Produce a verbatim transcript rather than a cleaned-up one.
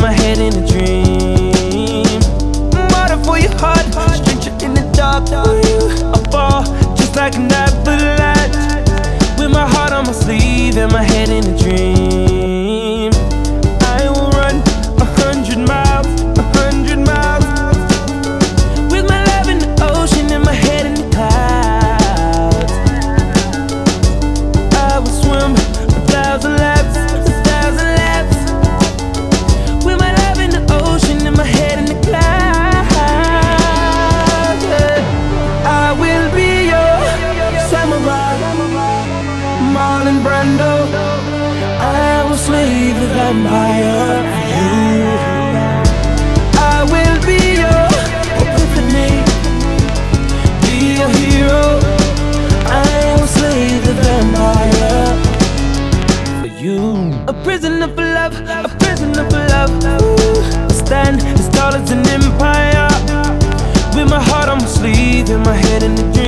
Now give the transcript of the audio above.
my head in a dream. Water for your heart, stranger in the dark for you. I fall just like an avalanche, with my heart on my sleeve and my head in a dream. I will run a hundred miles, a hundred miles, with my love in the ocean and my head in the clouds. I will swim a thousand laps, a thousand laps, with my love in the ocean and my head in the clouds. I will be your samurai, Marlon Brando. I will slay the vampire for you. I will be your epiphany, be your hero. I will slay the vampire for you. A prisoner for love, a prisoner for love. Ooh, I stand as tall as an empire, with my heart on my sleeve and my head in the dream.